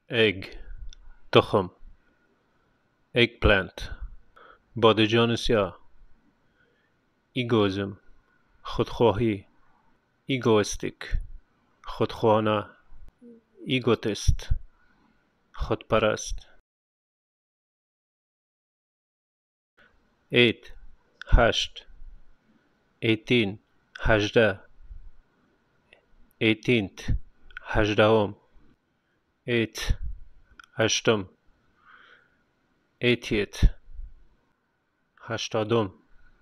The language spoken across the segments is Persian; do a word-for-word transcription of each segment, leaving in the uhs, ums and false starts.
egg تخم eggplant بادجان سیاه egoism خودخواهی egoistic خودخواهانه egotist خودپرست eight هشت eighteen هجده eighteenth هجدهم eight هشتم eightieth هشتادم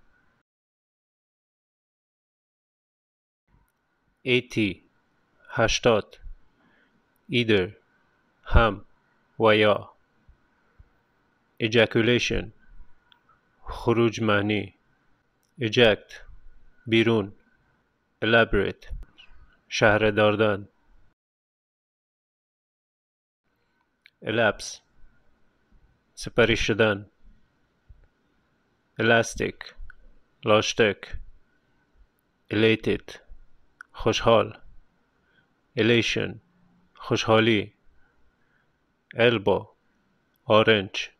eighty هشتاد either هم و یا ejaculation خروج معنی eject بیرون elaborate شهر داردن elapse سپری شدن elastic لاشتک elated خوشحال elation خوشحالی elbow orange